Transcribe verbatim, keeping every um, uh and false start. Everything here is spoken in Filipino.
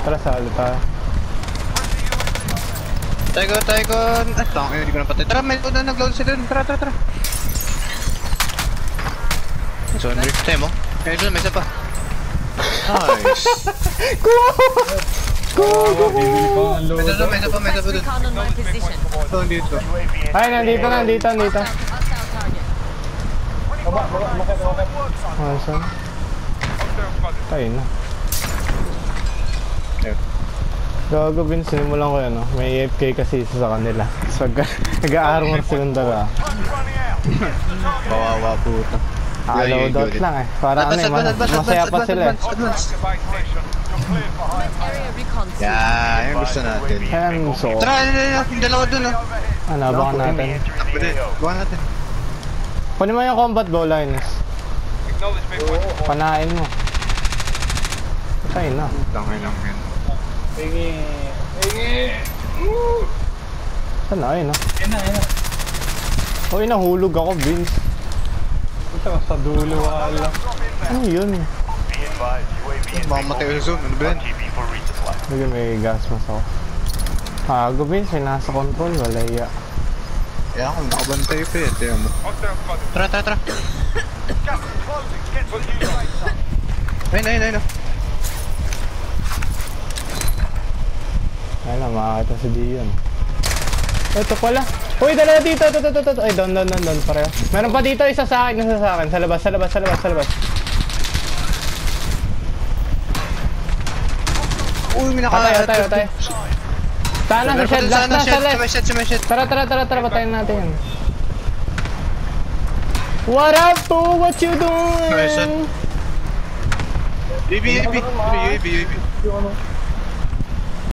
Tara, sali tayo. Tayo ko, tayo ko. Ah, tanga, hindi ko napatay. Tara, may load na nag-load sila dun. Tara, tara, tara. So, drift tayo mo. Kaya dun, may isa pa. Nice. Go! Go! Go! May isa pa, may isa pa, may isa pa dun. Ito, dito. Ay, nandito, nandito, nandito. Baba, baba, makit, makit. Ah, saan? Tayo na. Gago, Vince, sinimulan ko yun, no? May A F K kasi isa sa kanila. So, nag-a-armor silang dala. Kawawa puta. Load out lang eh. Para ano eh, masaya pa sila eh. Yeah, yung gusto natin. Ayan, so... Tara, yung dalawa dun, oh. Ano, abangan natin. Abangan natin. Kunin mo yung combat bow, Linus. Panain mo. Patay na. Tangay lang yun. Pingi. Pingi. Saan na? Ayun, no? Ayun na, ayun na. Uy, nahulog ako, Vince. Punta ka sa dulo, wala. Ano yun? Baka matay sa zone, ano ba yan? Sige, may gas mas ako. Hago, Vince, may nasa control, wala iya. Kaya ako, nakabantay pa eh, tiyan mo. Tara, tara, tara. Ayun, ayun, ayun. Ayun na, makakita si Dion. Ito pala. Uy, dalawa dito, ito, ito, ito. Ay, down, down, down, down, pareho. Meron pa dito, isa sa akin, isa sa akin. Sa labas, sa labas, sa labas, sa labas. Uy, may naka... Patay, patay, patay. Sana sa shed, last na, sa left. Shed, shed, shed. Tara, tara, tara, tara, patayin natin yan. What up, boo? What you doing? U A V, U A V, U A V, U A V.